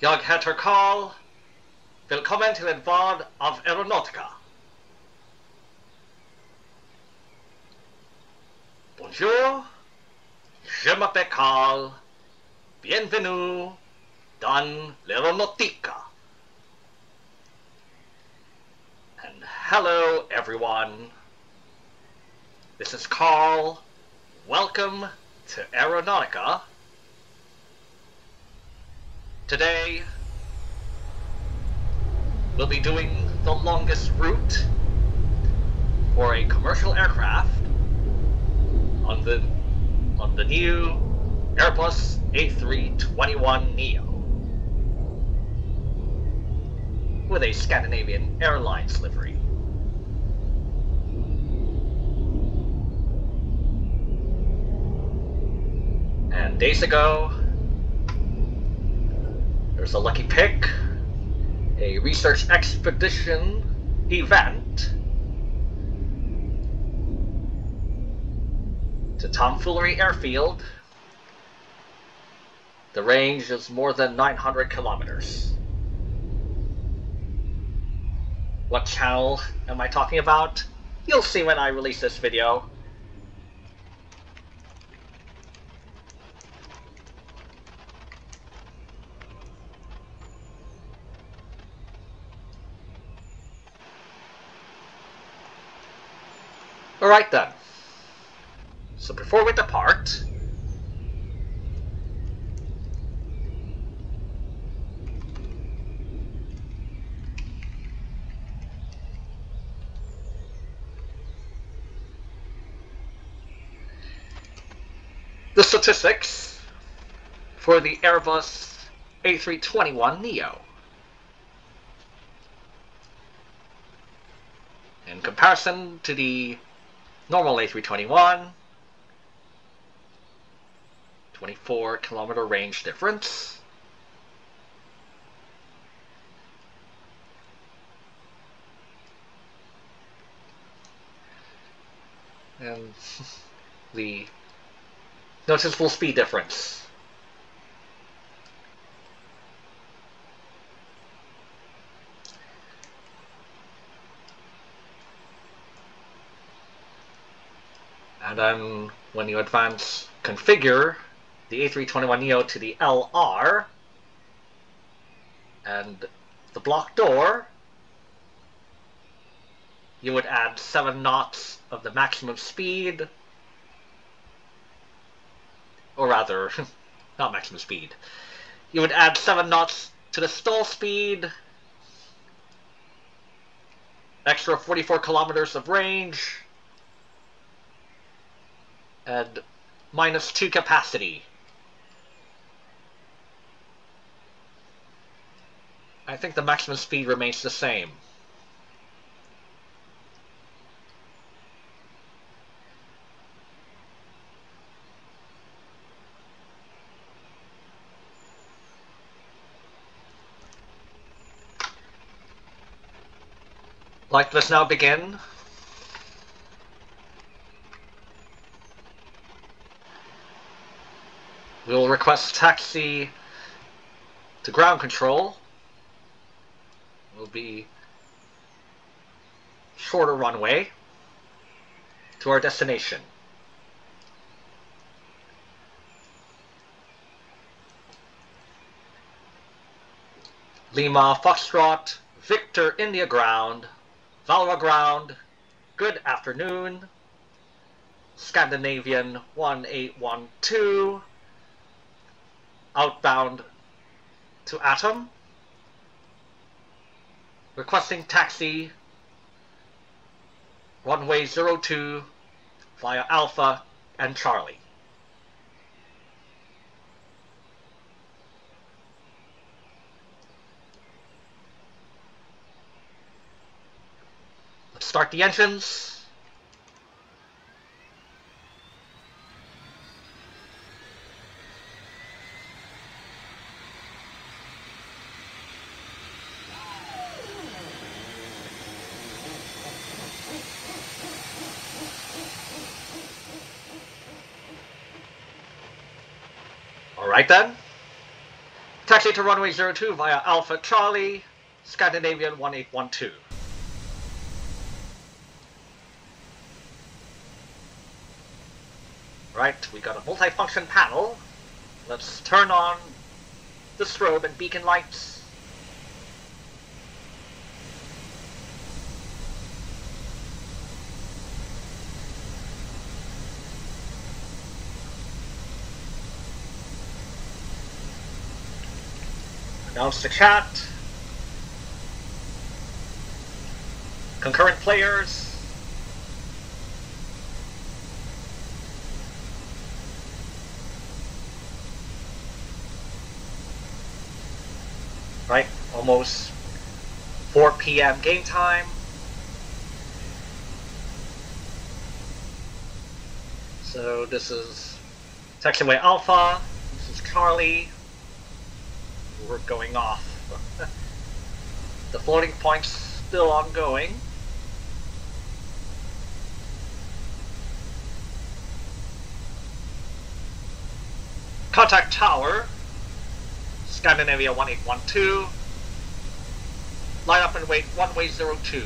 Jag heter Carl. Willkommen till ett vad av Aeronautica. Bonjour. Je m'appelle Carl. Bienvenue dans l'Aeronautica. And hello everyone. This is Carl. Welcome to Aeronautica. Today, we'll be doing the longest route for a commercial aircraft on the new Airbus A321neo with a Scandinavian Airlines livery. And days ago, there's a lucky pick, a research expedition event to Tomfoolery Airfield. The range is more than 900 kilometers. What channel am I talking about? You'll see when I release this video. Alright then, so before we depart, the statistics for the Airbus A321neo. In comparison to the normal A321, 24-kilometer range difference. And the noticeable speed difference. And then when you configure the A321neo to the LR and the block door, you would add 7 knots of the maximum speed, or rather, not maximum speed. You would add 7 knots to the stall speed, extra 44 kilometers of range, and -2 capacity. I think the maximum speed remains the same. Let's now begin. We will request taxi to ground control. It will be shorter runway to our destination. Lima Foxtrot, Victor India ground, Valois ground, good afternoon. Scandinavian 1812. Outbound to Atom, requesting taxi, runway 02 via Alpha and Charlie. Let's start the engines. Alright then, Taxi to runway 02 via Alpha Charlie, Scandinavian 1812. Right, we got a multifunction panel. Let's turn on the strobe and beacon lights. Announce the chat. Concurrent players. Right, almost 4 p.m. game time. So this is taxiway Alpha. This is Charlie. We're going off. The floating point's still ongoing. Contact tower, Scandinavia 1812. Line up and wait runway 02.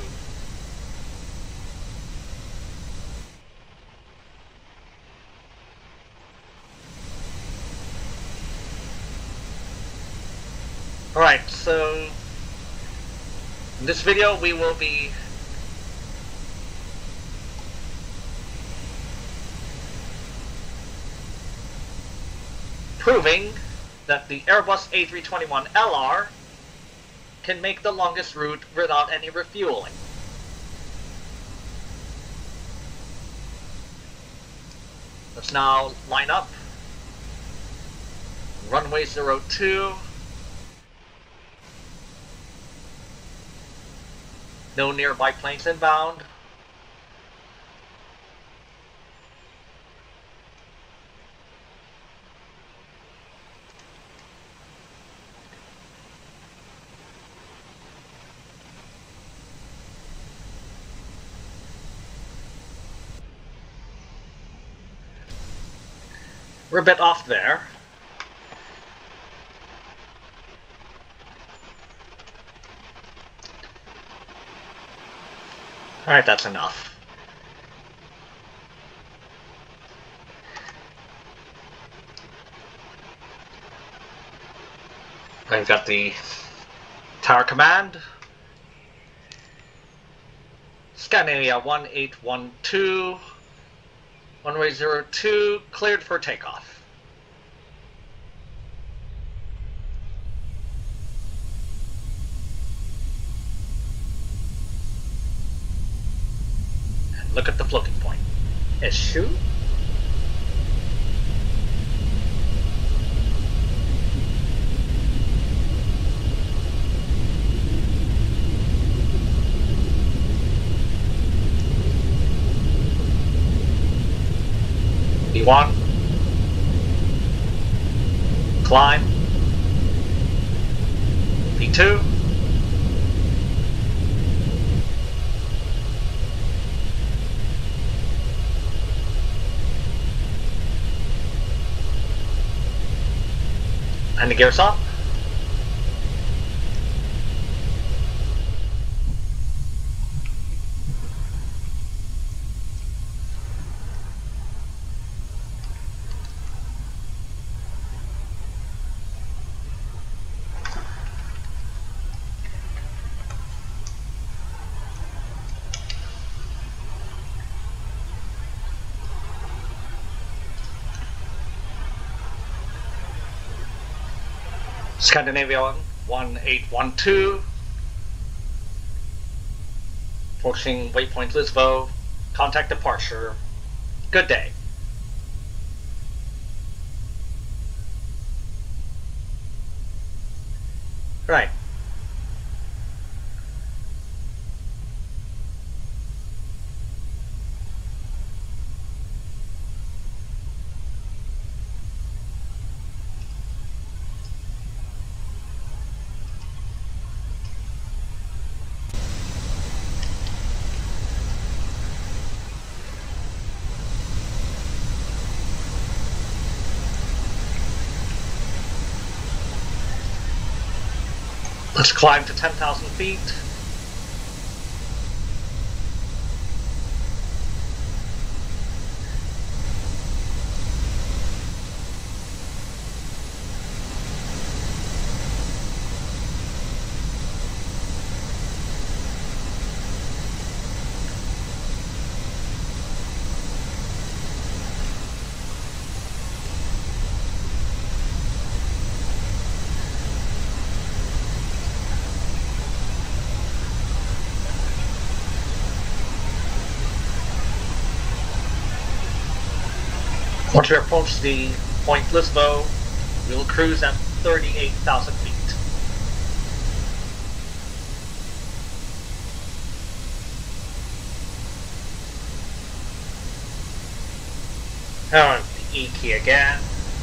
Alright, so in this video we will be proving that the Airbus A321LR can make the longest route without any refueling. Let's now line up. Runway 02. No nearby planes inbound. We're a bit off there. Alright, that's enough. I've got the tower command. Scandinavia 1812. Runway 02, cleared for takeoff. And look at the floating point. Issue. V1, climb, V2, and the gears up. Scandinavia 1812, approaching waypoint Lisbo, contact departure, good day. Right. Let's climb to 10,000 feet. Once we approach the Point Lisboa, we will cruise at 38,000 feet. And the E key again.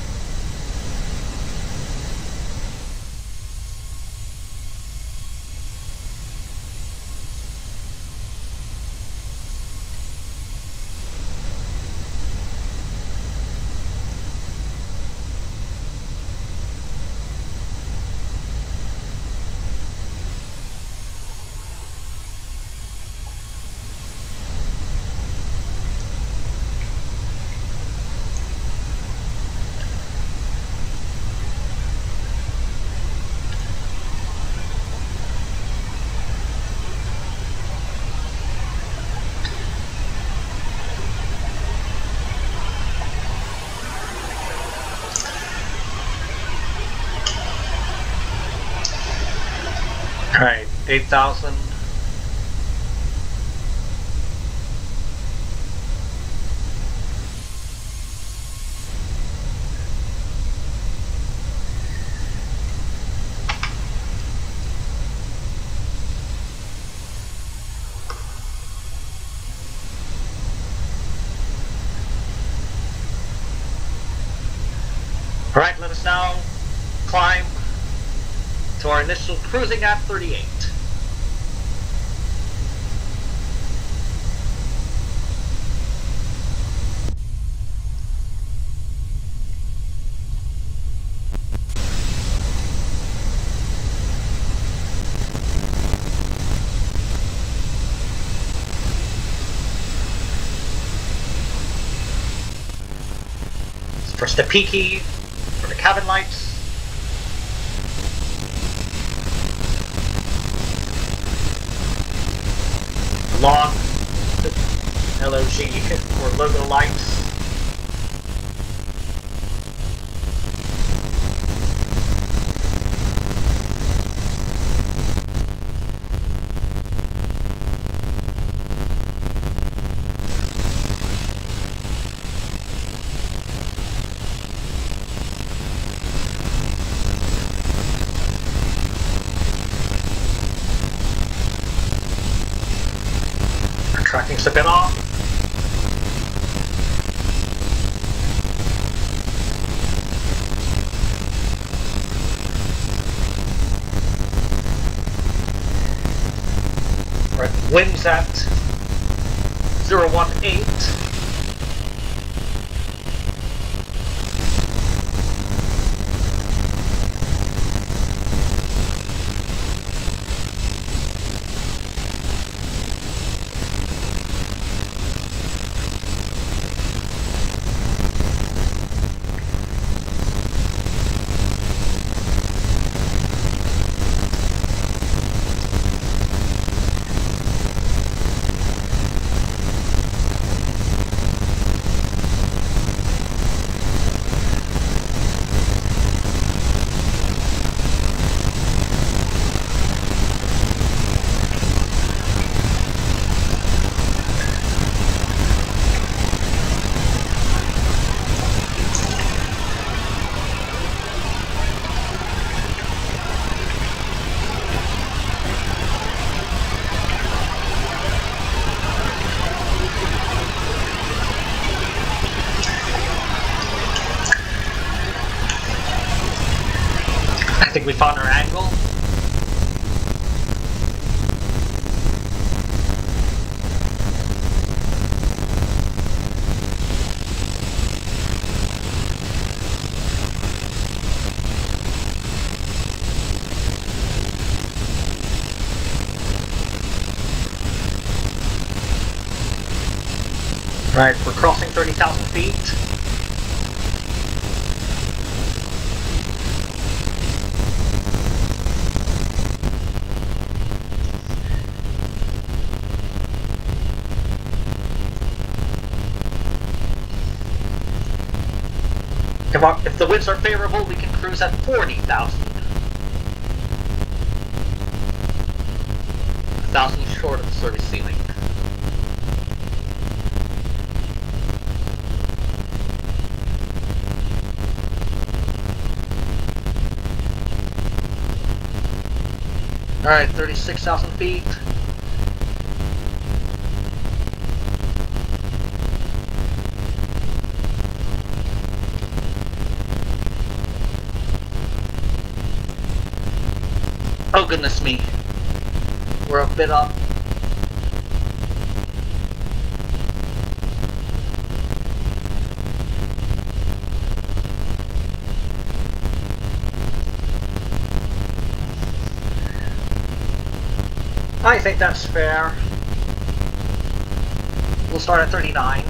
Alright, 8,000. Alright, let us now climb to our initial cruising at 38. Press the P key for the cabin lights. Log the LOG or logo lights. Tracking's a bit off. Right, Wingz at 018. Right, we're crossing 30,000 feet. If the winds are favorable, we can cruise at 40,000. 1,000 short of the service ceiling. Alright, 36,000 feet. Oh goodness me. We're a bit up. I think that's fair. We'll start at 39.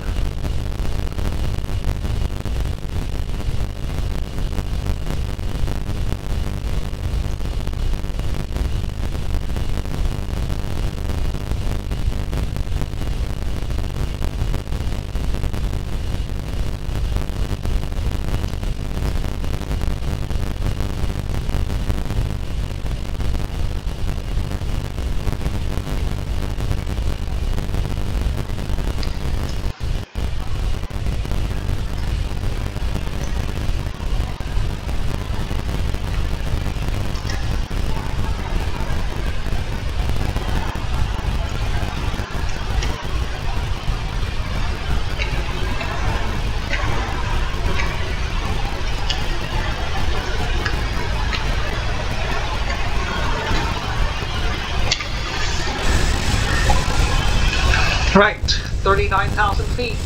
Right, 39,000 feet.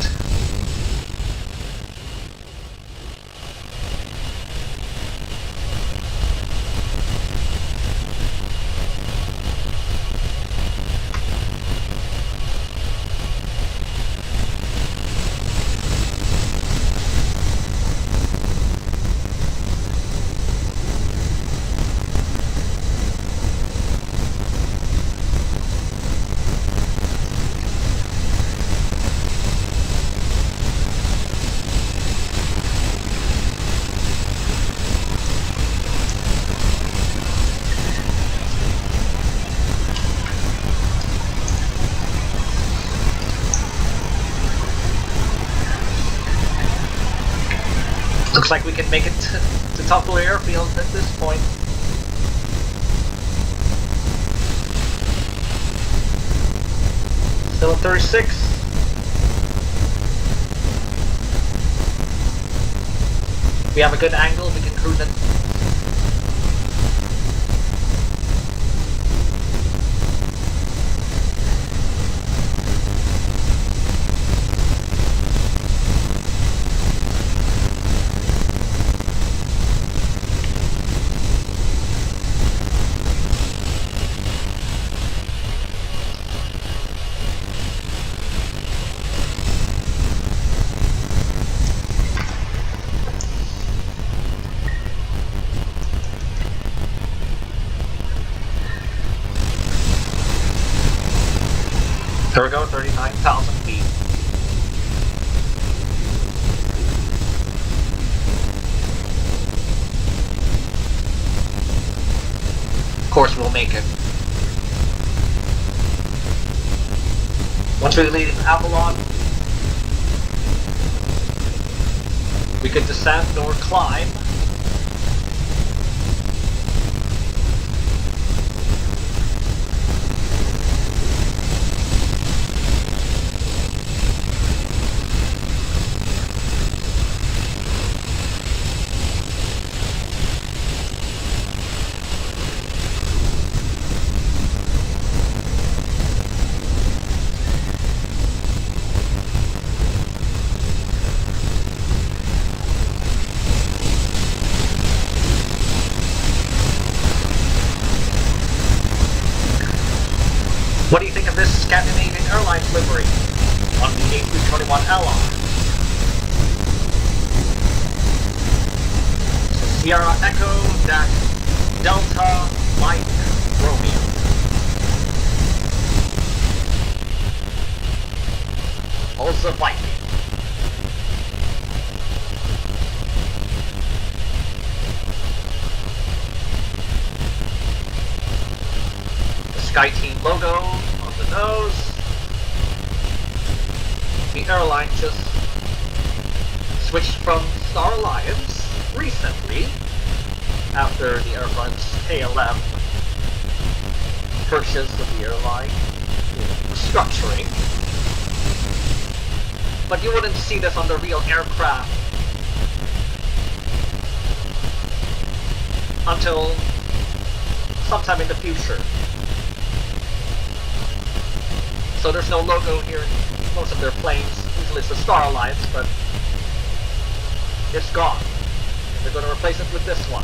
Looks like we can make it to Tomfoolery Airfield at this point. Still at 36. We have a good angle, we can cruise it. There we go, 39,000 feet. Of course we'll make it. Once we leave Avalon, we could descend or climb. What do you think of this Scandinavian Airlines livery? on the A321LR. Sierra Echo Dash Delta Mike Romeo. Åsa Viking. The SkyTeam logo on the nose. The airline just switched from Star Alliance recently after the airline's KLM purchase of the airline structuring. But you wouldn't see this on the real aircraft until sometime in the future. So there's no logo here in most of their planes. Usually it's the Star Alliance, but it's gone. They're going to replace it with this one.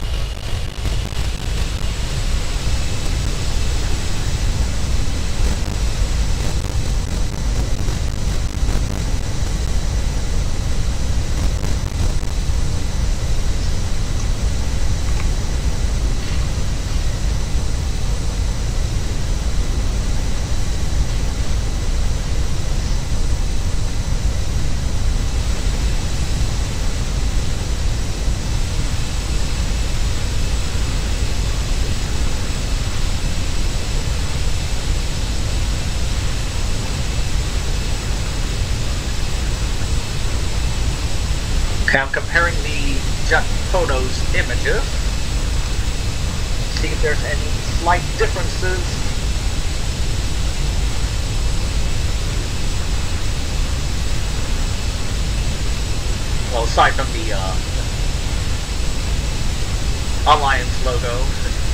Okay, I'm comparing the jet photos images. See if there's any slight differences. Well, aside from the Alliance logo.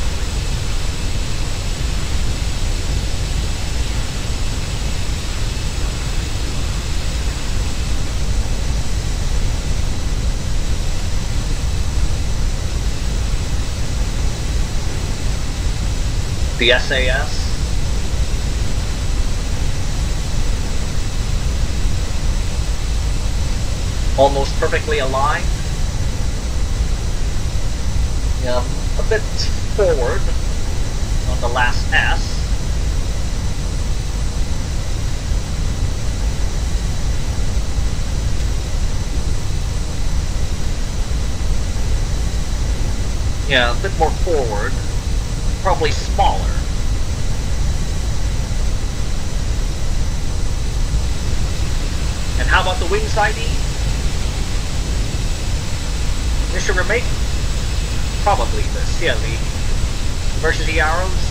The SAS. Almost perfectly aligned. Yeah, a bit forward on the last S. Yeah, a bit more forward. Probably smaller. And how about the Wingz ID? Mission remake? Probably this. Yeah, the versus the arrows.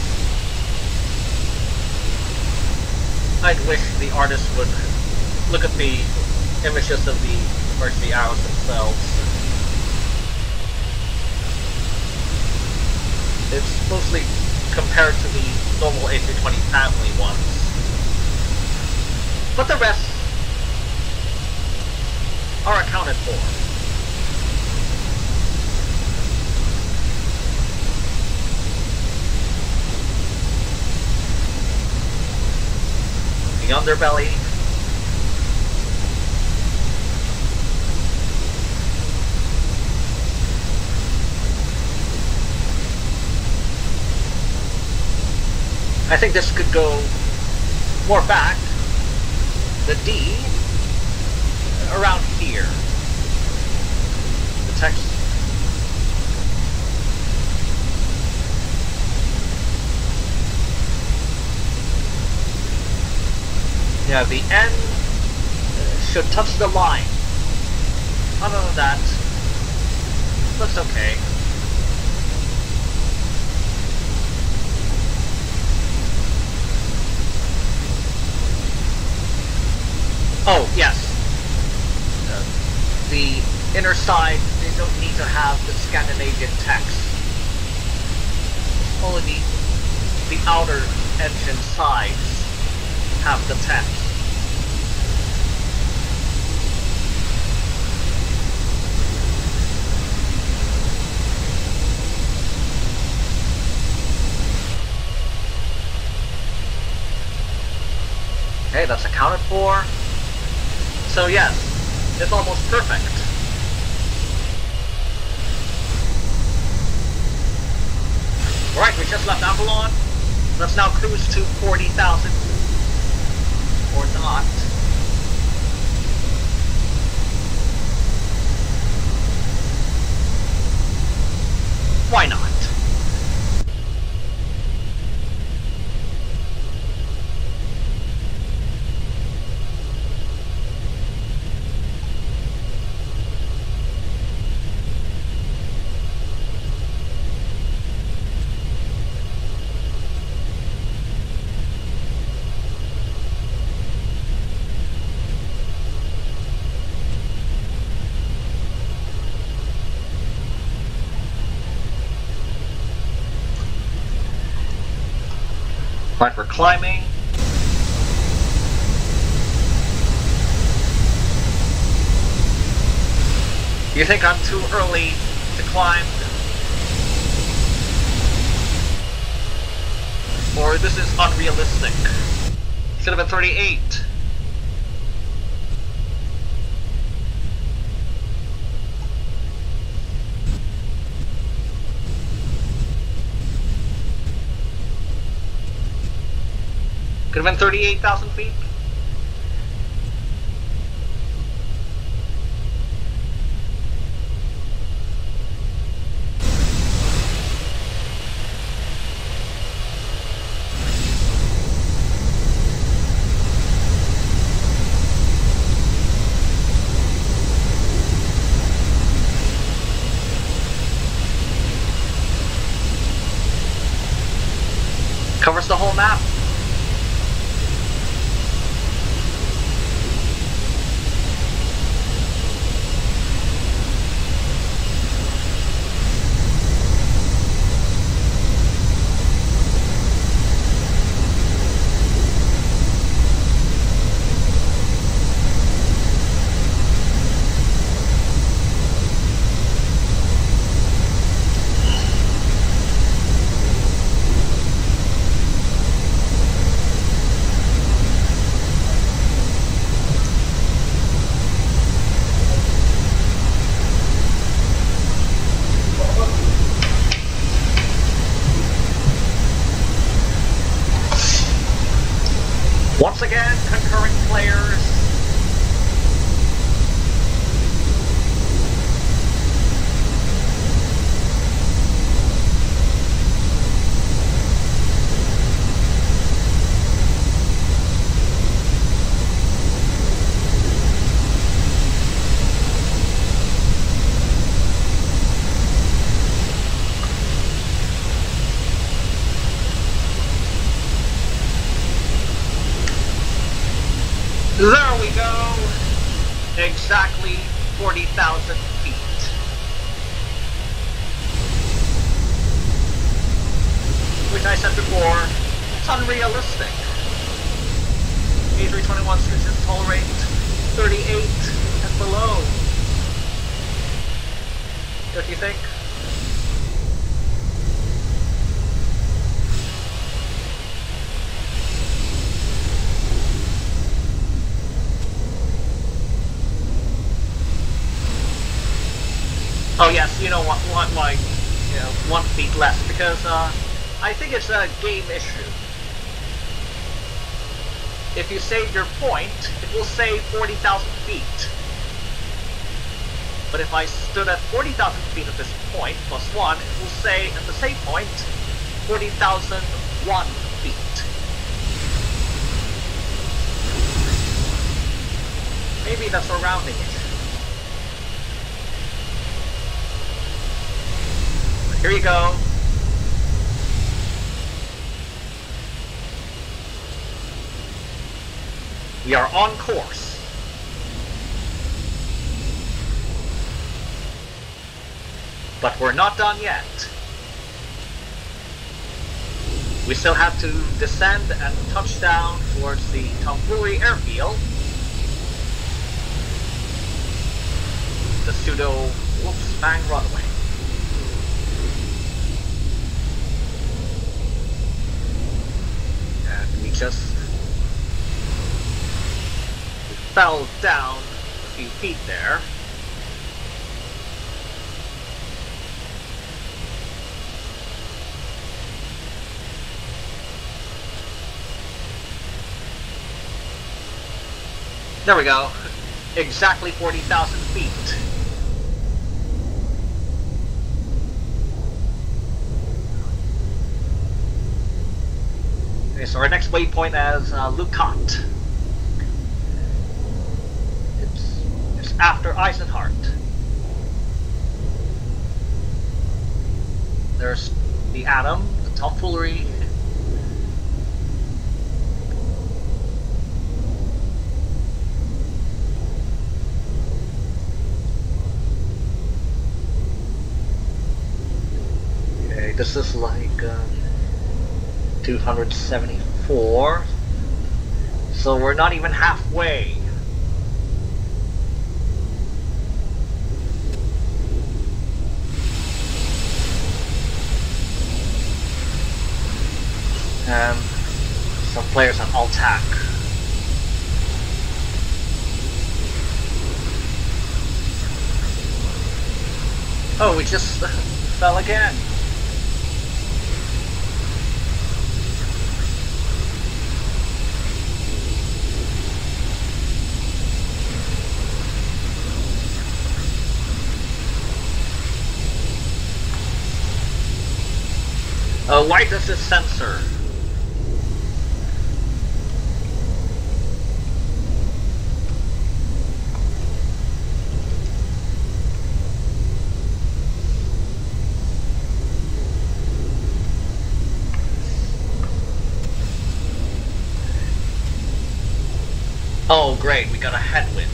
I'd wish the artist would look at the images of the versus the arrows themselves. It's mostly compared to the normal A320 family ones. But the rest are accounted for. The underbelly. I think this could go more back. The D around here. The text. Yeah, the N should touch the line. Other than that, looks okay. Oh, yes. The inner side, they don't need to have the Scandinavian text. Only the outer engine sides have the text. Okay, that's accounted for. So yes, it's almost perfect. Alright, we just left Avalon. Let's now cruise to 40,000. Or not. Why not? Right, we're climbing. You think I'm too early to climb? Or this is unrealistic? Should have been 38. Could have been 38,000 feet. Covers the whole map. Once again, concurrent players. There we go! Exactly 40,000 feet. Which I said before, it's unrealistic. A321s can just tolerate 38 and below. Don't you think? Oh yes, you know what, like, 1 feet less, because I think it's a game issue. If you save your point, it will say 40,000 feet. But if I stood at 40,000 feet at this point, plus 1, it will say at the same point, 40,001 feet. Maybe that's a rounding issue. Here you go. We are on course. But we're not done yet. We still have to descend and touch down towards the Tomfoolery airfield. The pseudo Wolfsfang runway. And we just fell down a few feet there. There we go. Exactly 40,000 feet. Okay, so our next waypoint is Lukat. It's after Eisenhart. There's the Atom, the Tomfoolery. Okay, this is like 274. So we're not even halfway. And some players on Altac. Oh, we just fell again. Why does this sensor? Oh great, we got a headwind.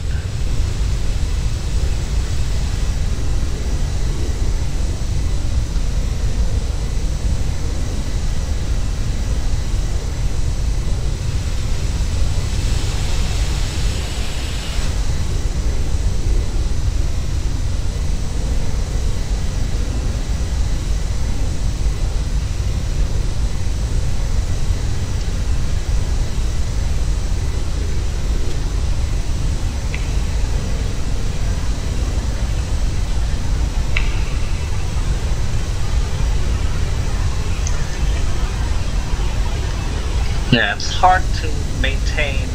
Yeah, it's hard to maintain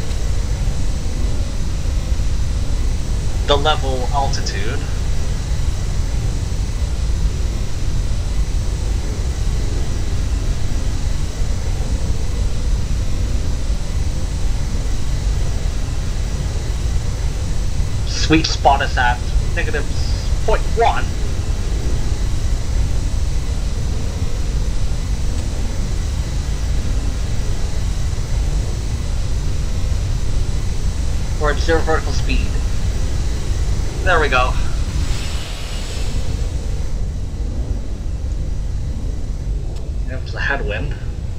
the level altitude. Sweet spot is at negative 0.1. We're at 0 vertical speed. There we go. That was the headwind.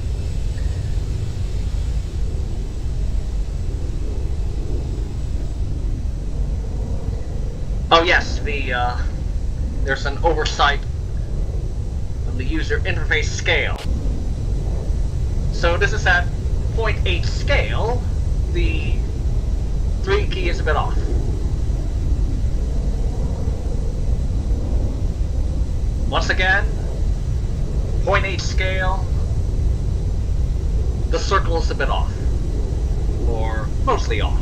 Oh yes, there's an oversight of the user interface scale. So this is at 0.8 scale. The 3 key is a bit off. Once again, 0.8 scale, the circle is a bit off, or mostly off.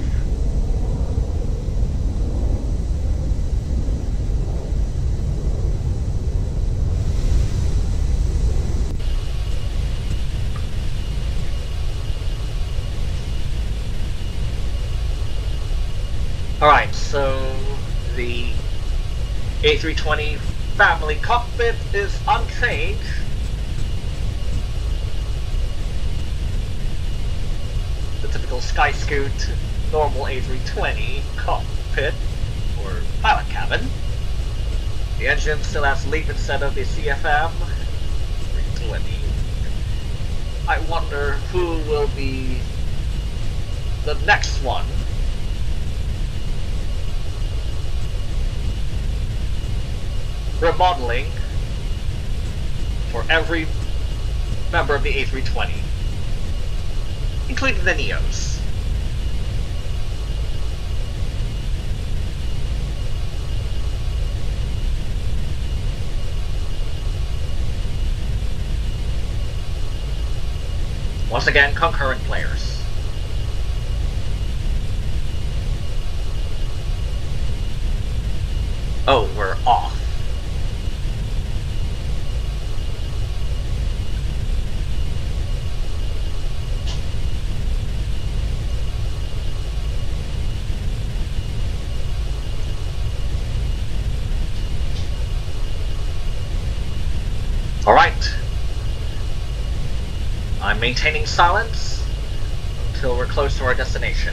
Alright, so the A320 family cockpit is unchanged. The typical Sky Scoot normal A320 cockpit or pilot cabin. The engine still has LEAP instead of the CFM 320. I wonder who will be the next one. Remodeling for every member of the A320, including the Neos. Once again, concurrent players. Oh, we're off. Alright. I'm maintaining silence until we're close to our destination.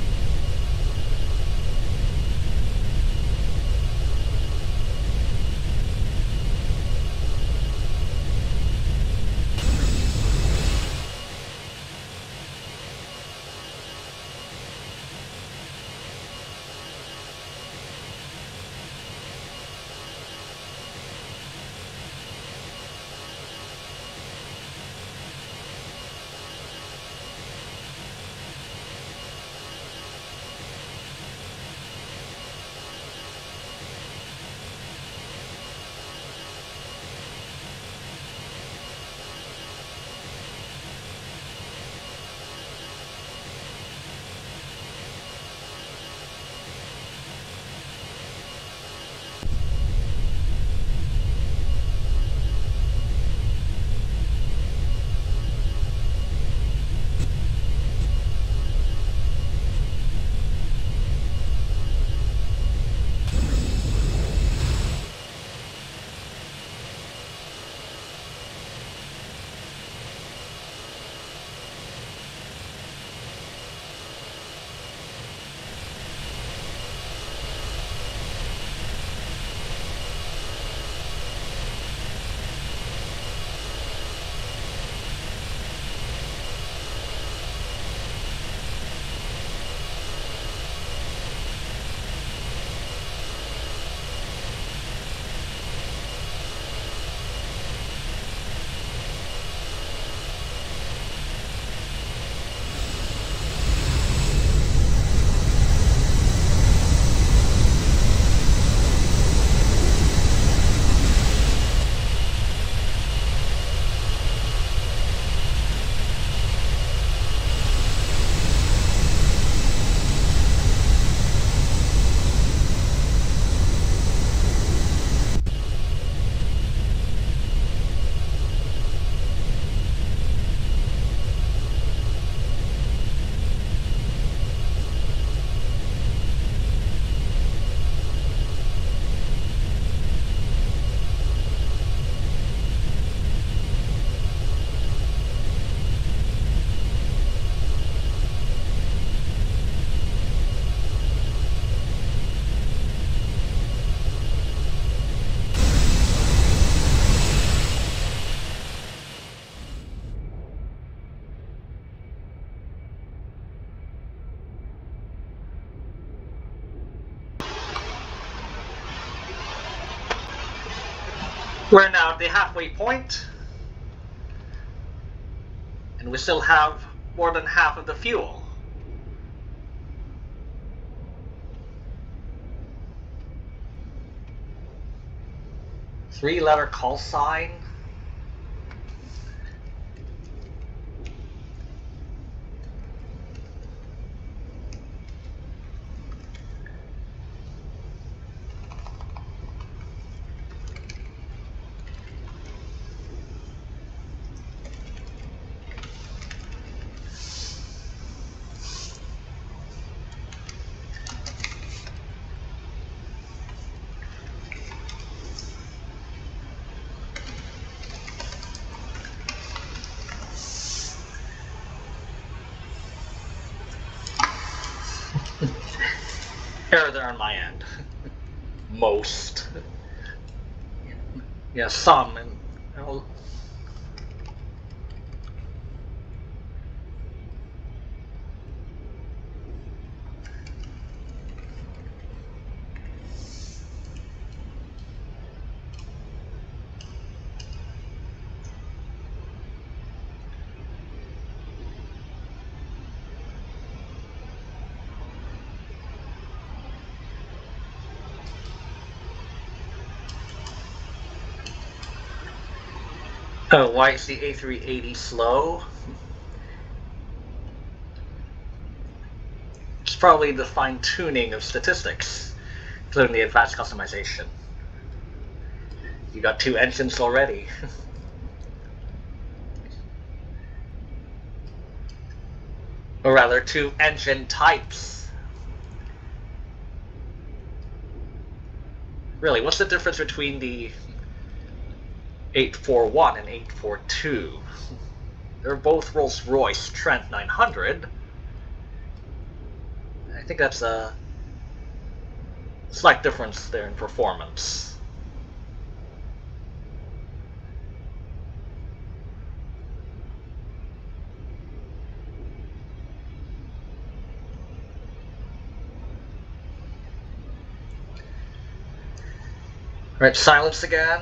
We're now at the halfway point, and we still have more than half of the fuel. Three-letter call sign. Error there on my end. Most. Yeah, some. And oh, why is the A380 slow? probably the fine-tuning of statistics, including the advanced customization. You got 2 engines already. Or rather, 2 engine types. Really, what's the difference between the 841 and 842? They're both Rolls-Royce Trent 900. I think that's a slight difference there in performance. Right, silence again.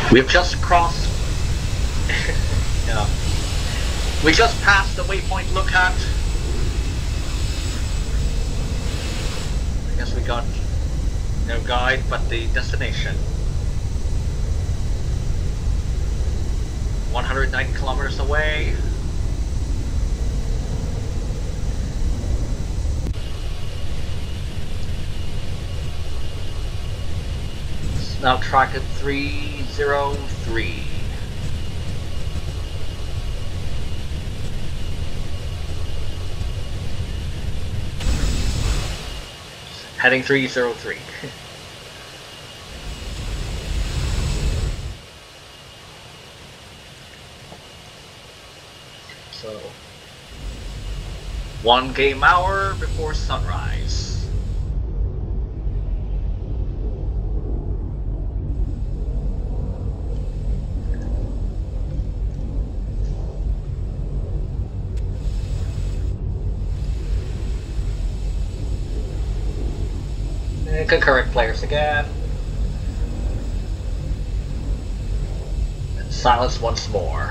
We've just crossed. Yeah. We just passed the waypoint look at. I guess we got no guide but the destination. 190 kilometers away. It's now track at 303. Heading 303. So, 1 game hour before sunrise. And concurrent players again. And silence once more.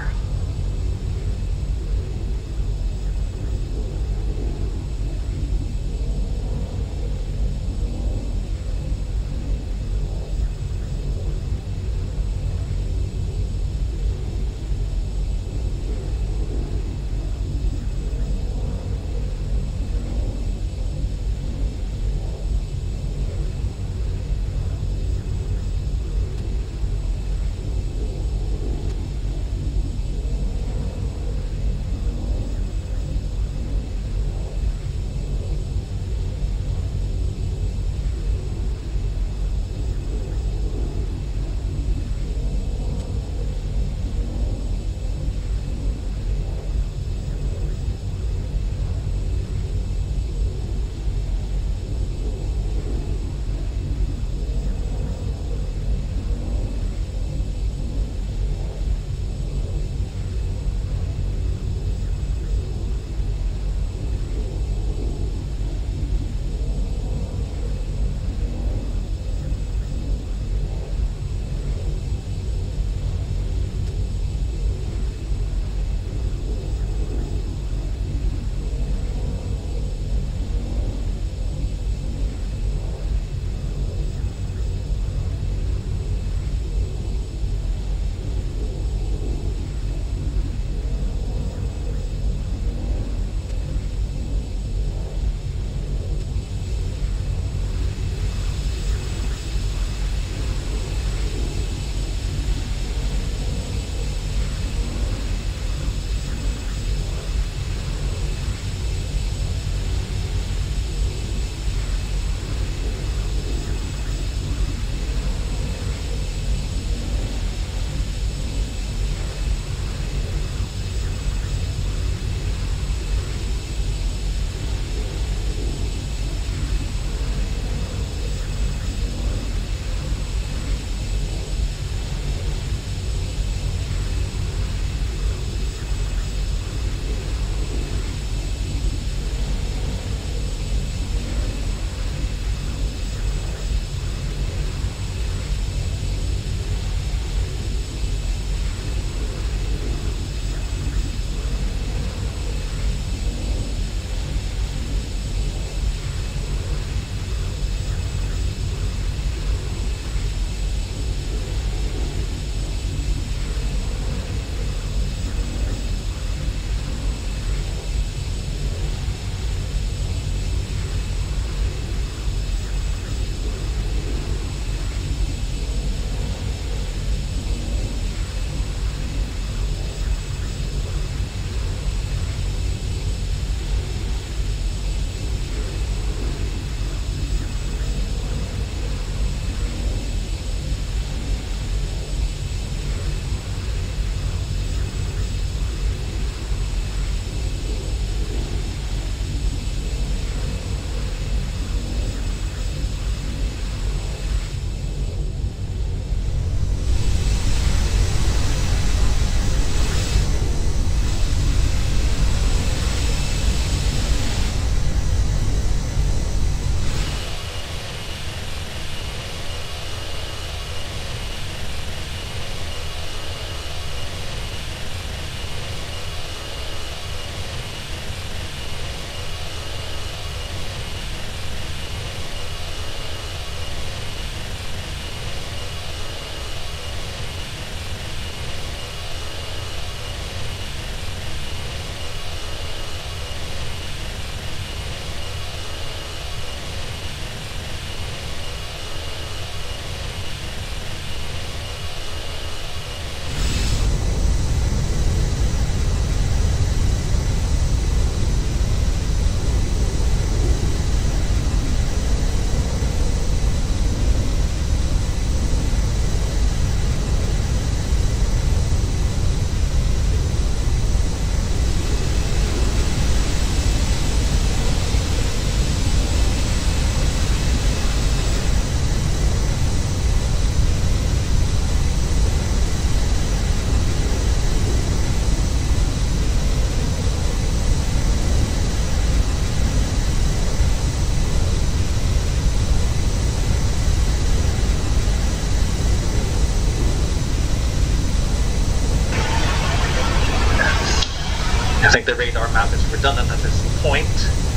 I think the radar map is redundant at this point.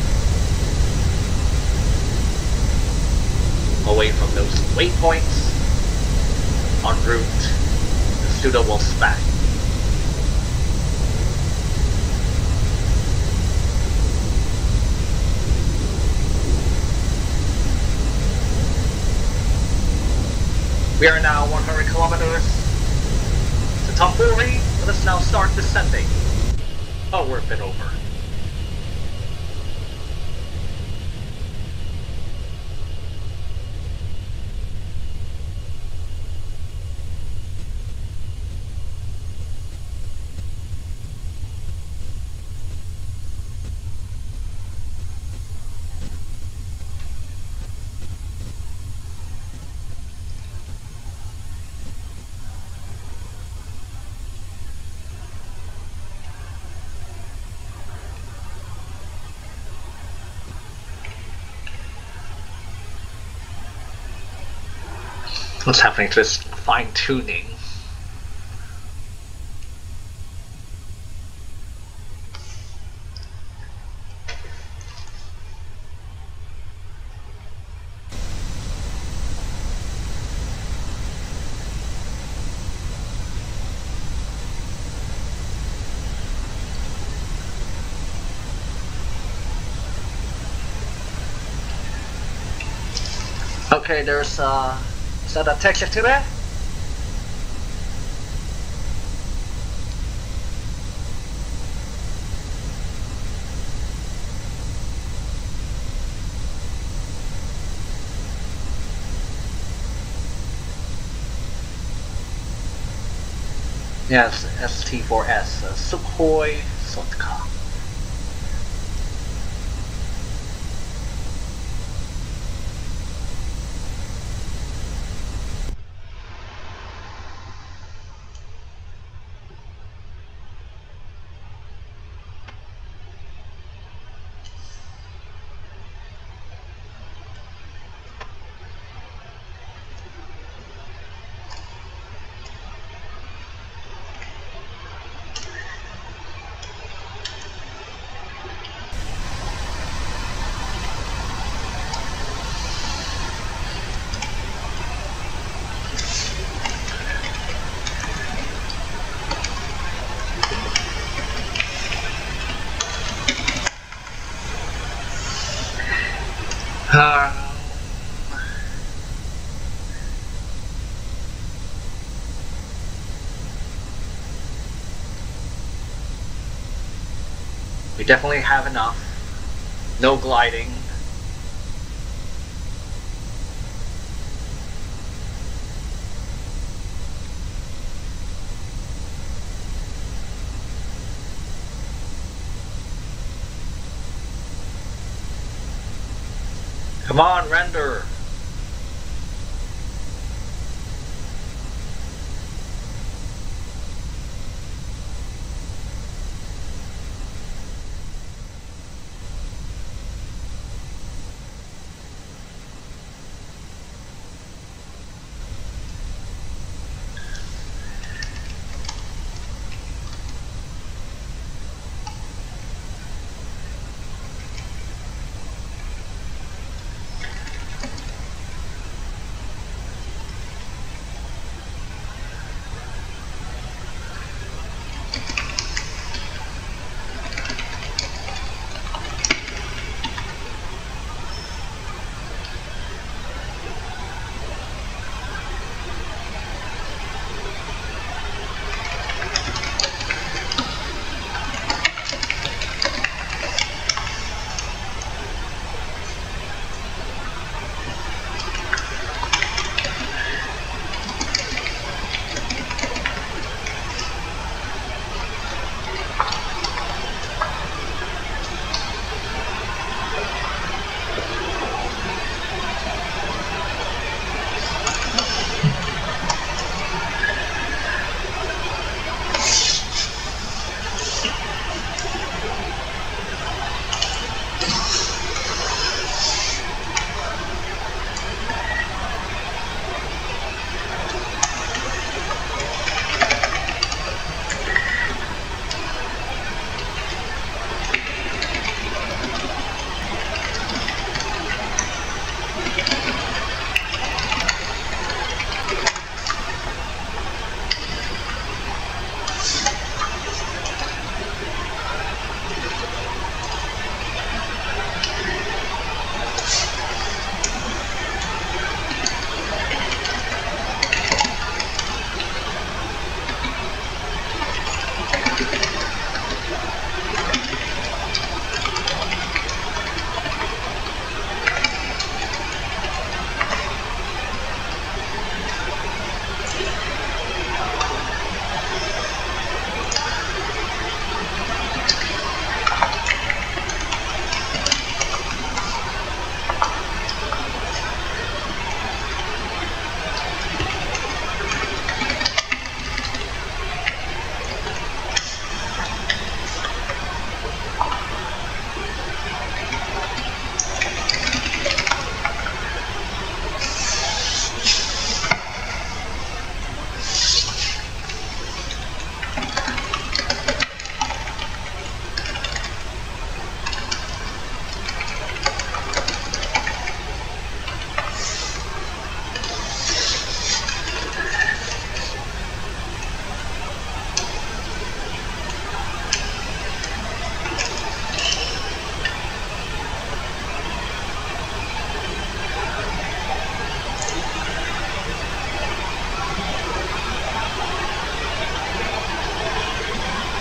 Away from those waypoints, en route to suitable spec. We are now 100 kilometers to Tomfoolery. Let us now start descending. Oh, we're a bit over. What's happening to this fine-tuning? Okay, there's is that a texture to that? Yes, ST4S, Sukhoi Sotka. We definitely have enough. No gliding. Come on, render.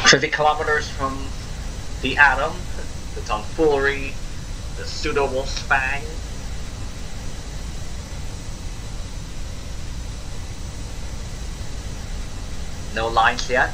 50 kilometers from the atom, the tomfoolery, the pseudo-wolfsbang. No lines yet.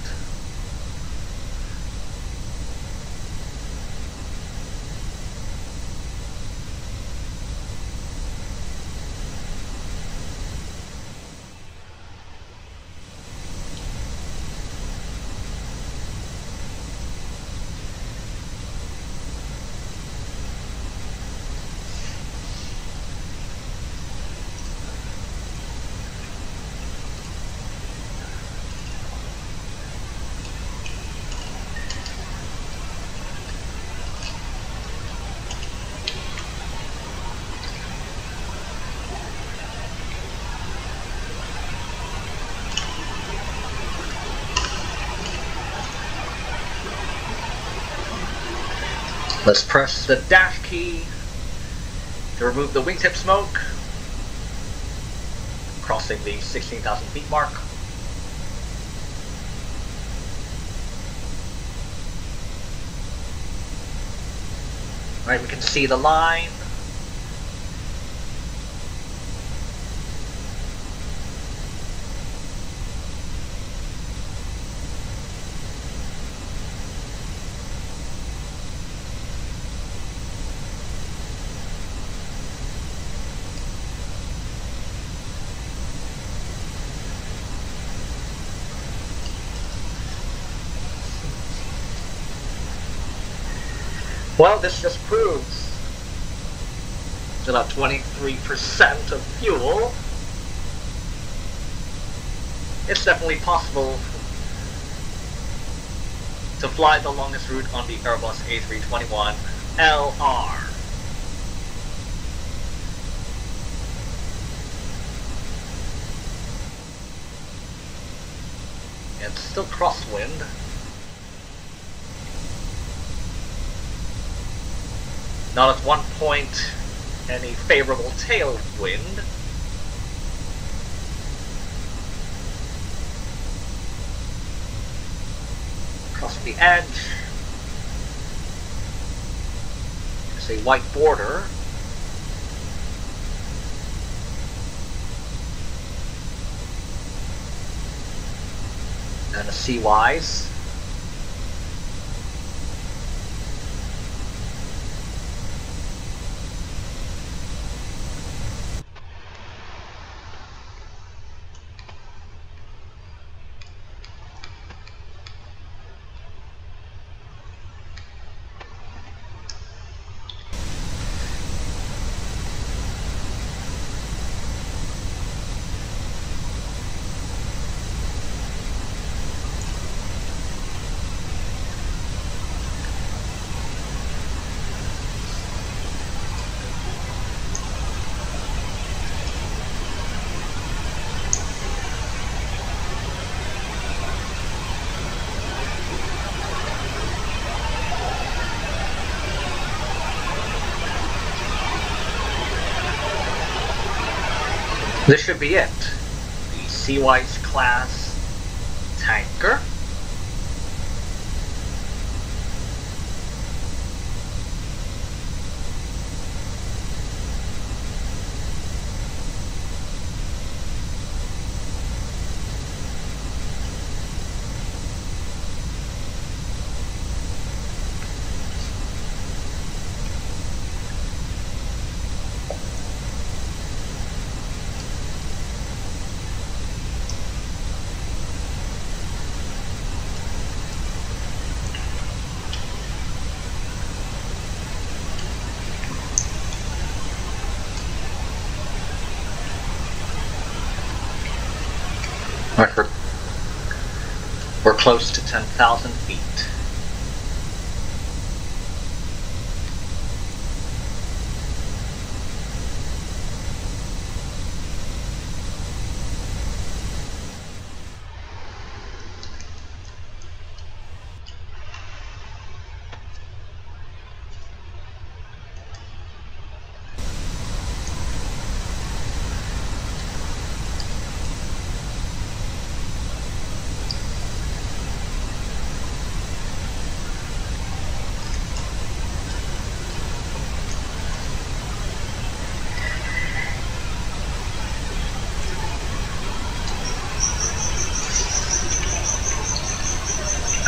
Let's press the dash key to remove the wingtip smoke, crossing the 16,000 feet mark. Right, we can see the line. Well, this just proves that at 23% of fuel, it's definitely possible to fly the longest route on the Airbus A321LR. It's still crosswind. Not at one point any favorable tailwind. Crossing the edge. There's a white border. And a sea-wise. This should be it. The Seawise class tanker. Alright, we're close to 10,000 feet.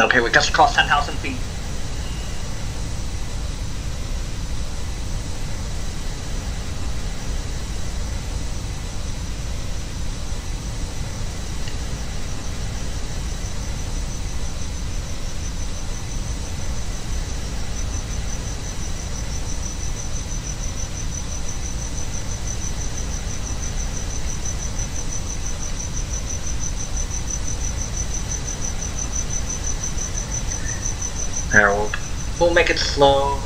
Okay, we just crossed 10,000 feet. Harold, we'll make it slow.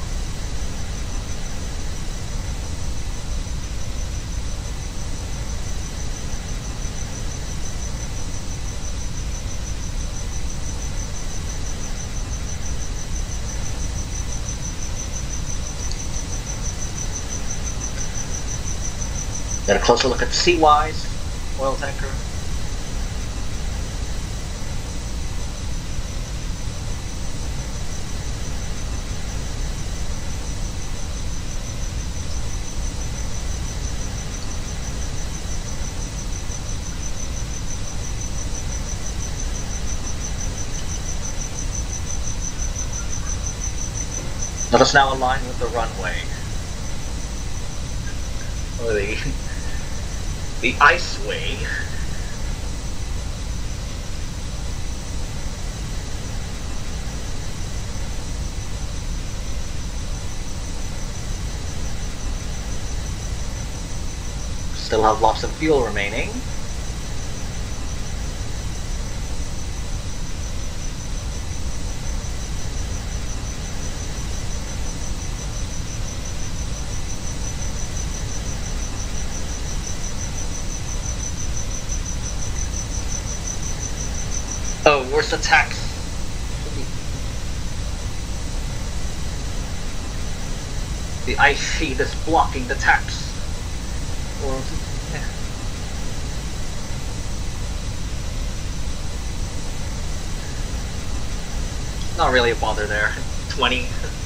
Get a closer look at Sea-Wise oil tanker. Let us now align with the runway. Or the iceway. Still have lots of fuel remaining. Oh, where's the tax? The ice sheet is blocking the tax. Or yeah. Not really a bother there. 20.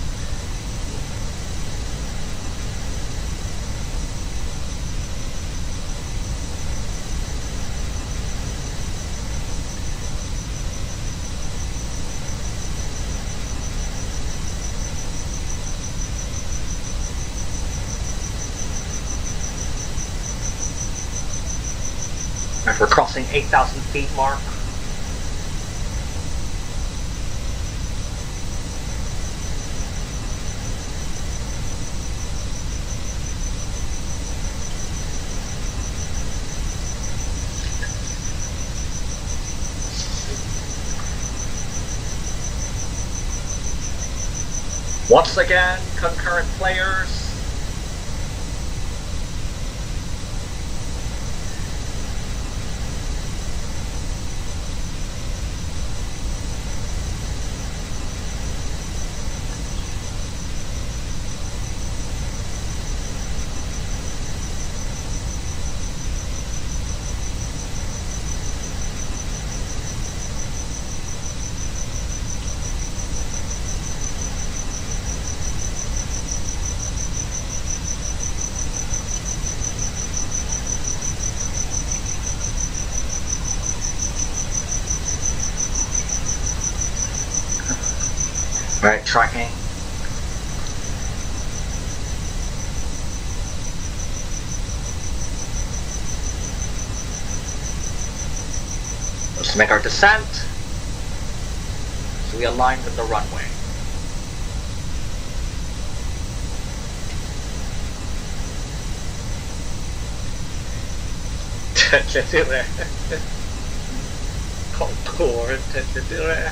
We're crossing 8,000 feet mark. Once again, concurrent players. Right, tracking. Let's make our descent. So we align with the runway. Contour.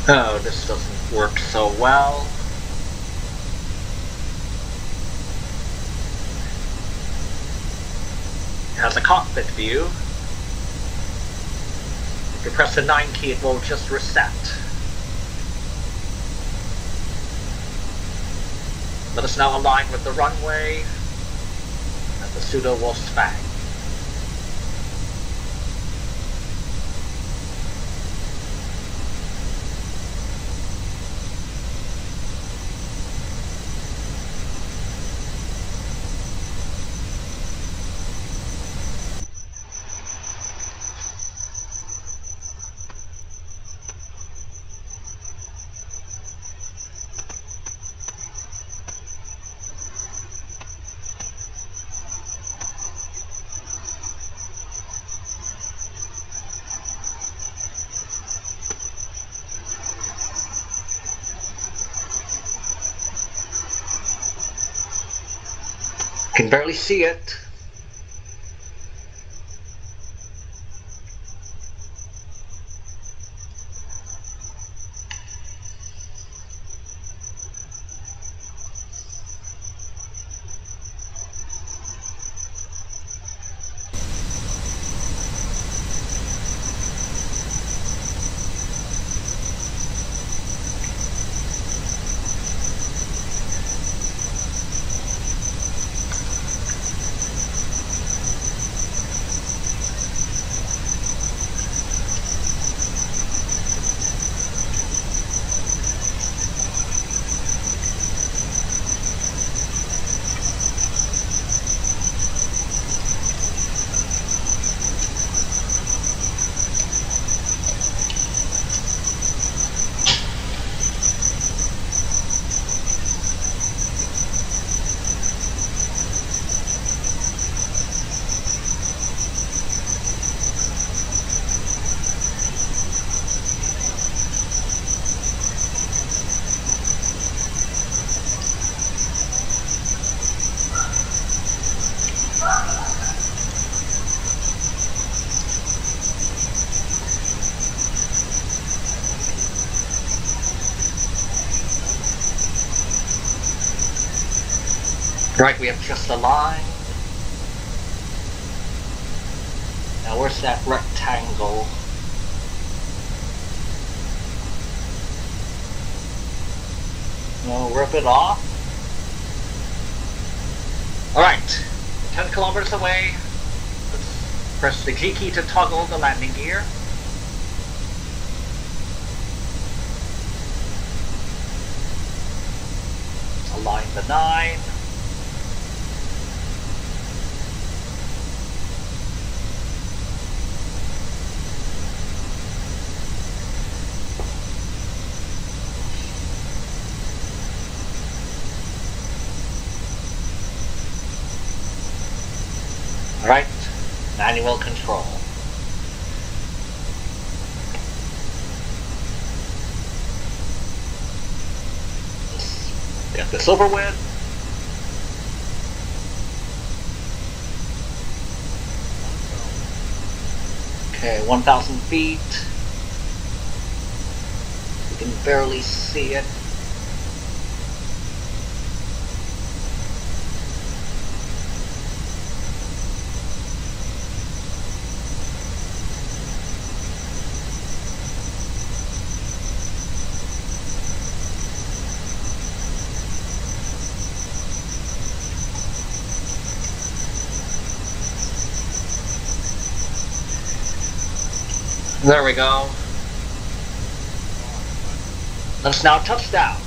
Oh, this doesn't work so well. It has a cockpit view. If you press the 9 key, it will just reset. Let us now align with the runway and the pseudo-wasp fang. Can barely see it. Right, we have just a line. Now where's that rectangle? No, we're a bit off. Alright, 10 kilometers away. Let's press the G key to toggle the landing gear. Align the 9. Alright, manual control. Let's get this over with. Okay, 1,000 feet. You can barely see it. There we go. Let's now touch down.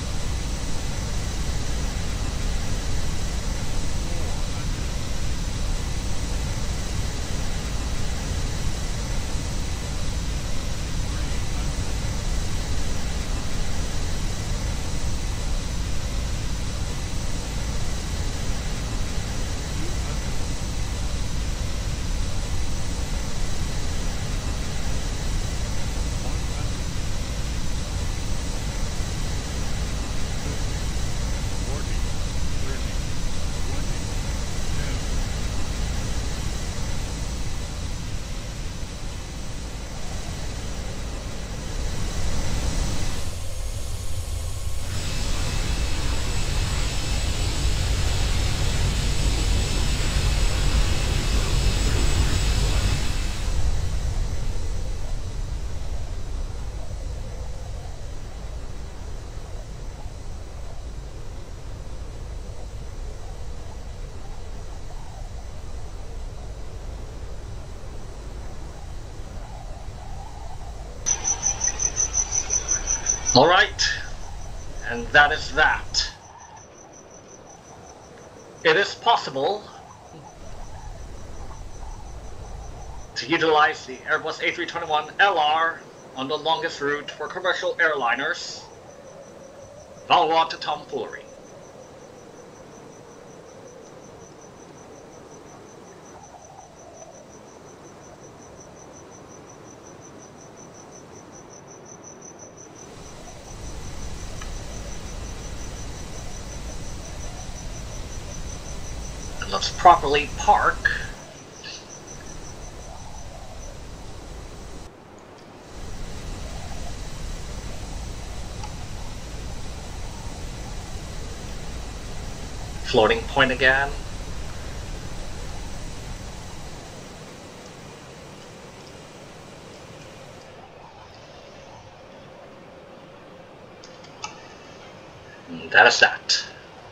Alright, and that is that. It is possible to utilize the Airbus A321LR on the longest route for commercial airliners, Valois-Tomfoolery. And let's properly park. Floating point again. And that is that.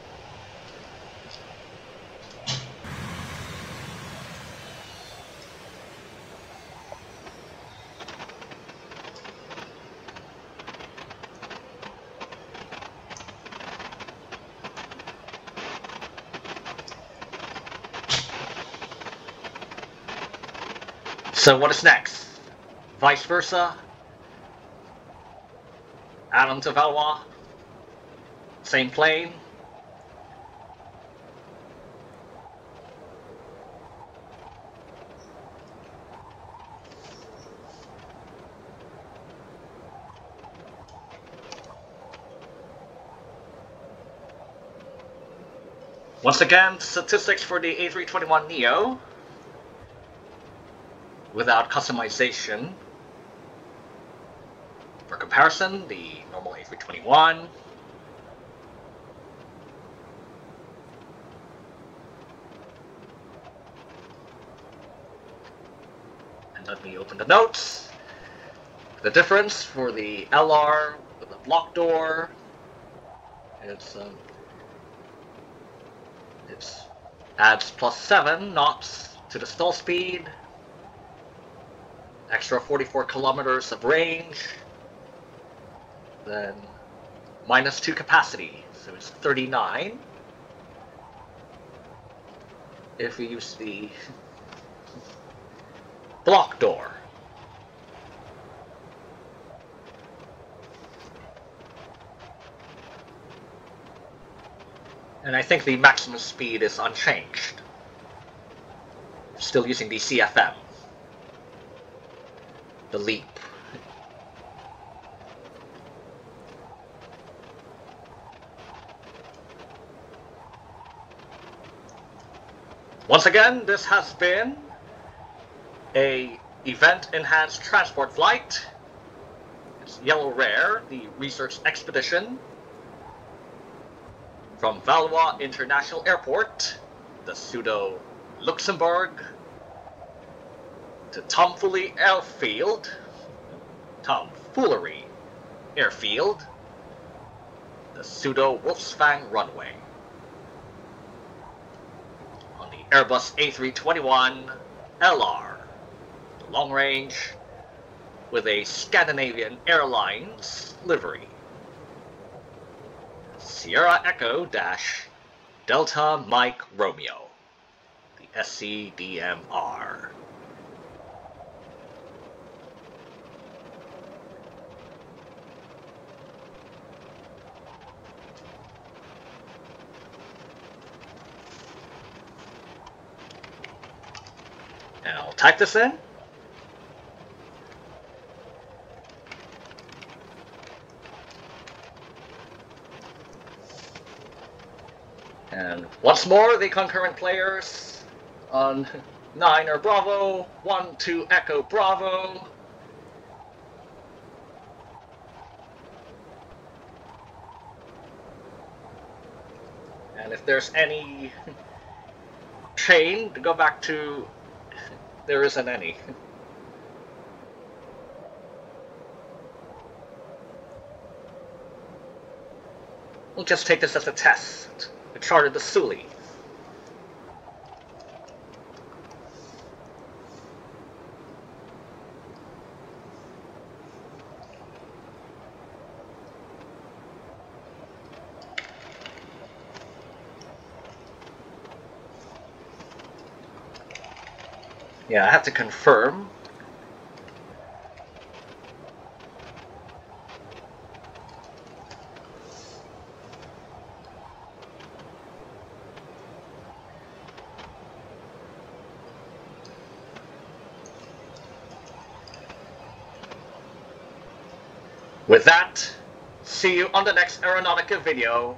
So what is next? Vice versa? Adam to Valois? Same plane? Once again, statistics for the A321neo. Without customization. For comparison, the normal A321. And let me open the notes. The difference for the LR with the block door, it's adds +7 knots to the stall speed. Extra 44 kilometers of range, then -2 capacity, so it's 39. If we use the block door. And I think the maximum speed is unchanged. Still using the CFM. The leap. Once again, this has been a event-enhanced transport flight. It's Yellow Rare, the research expedition from Valois International Airport, the pseudo Luxembourg, to Tomfoolery Airfield, the pseudo Wolfsfang runway, on the Airbus A321LR, the long range with a Scandinavian Airlines livery, Sierra Echo Delta Mike Romeo, the SE-DMR. And I'll type this in. And once more, the concurrent players on 9 are Bravo, 1, 2 Echo Bravo. And if there's any chain to go back to, there isn't any. We'll just take this as a test. We charted the Suli. Yeah, I have to confirm. With that, see you on the next Aeronautica video.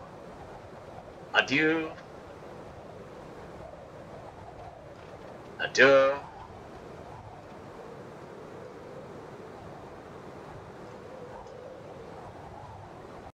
Adieu. Adieu.